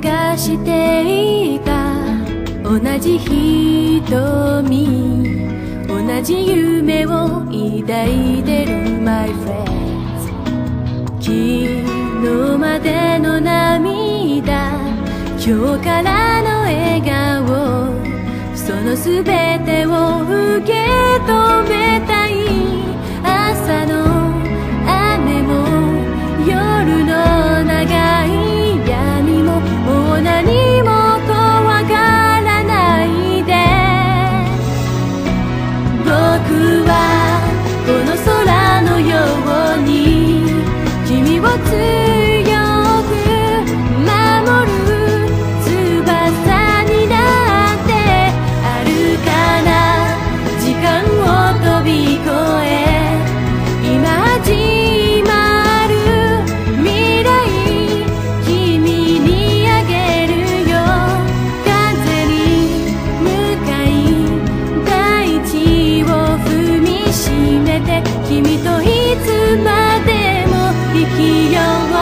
探していた同じ瞳、同じ夢を抱いてる My friends。 昨日までの涙、今日からの笑顔、そのすべてを受け止めたい。朝の雨も夜の長い闇ももう何も怖がらないで。僕はこの空のように君を強く守る翼になって、遥かな時間を飛び越え今始まる未来、君にあげるよ。風に向かい大地を踏みしめて、君といつまでも生きよう。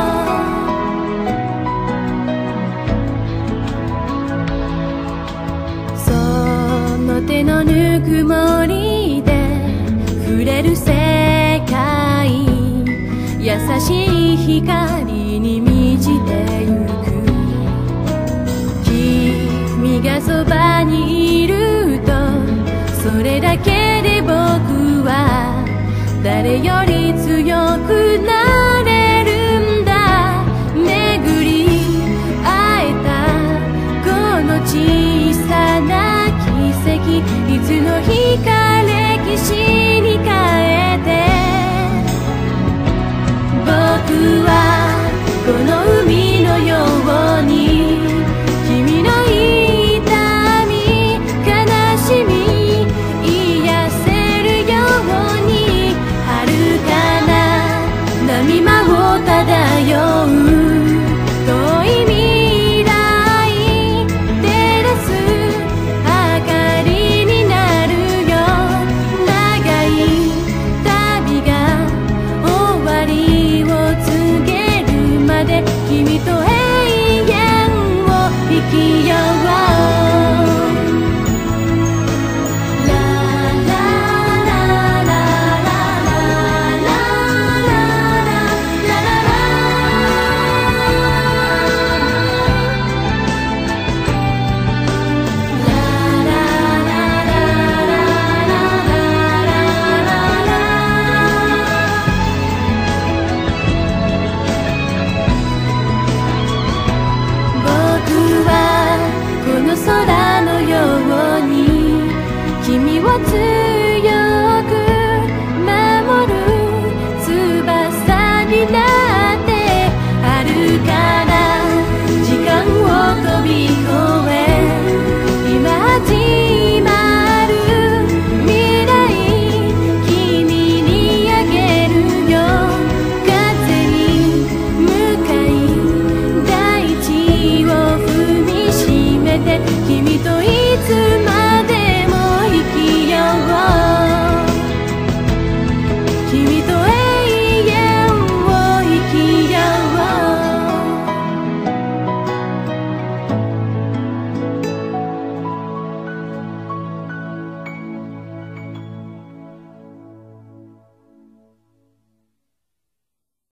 その手のぬくもりで触れる世界、優しい光に満ちてゆく。君がそばにいるとそれだけで僕は誰より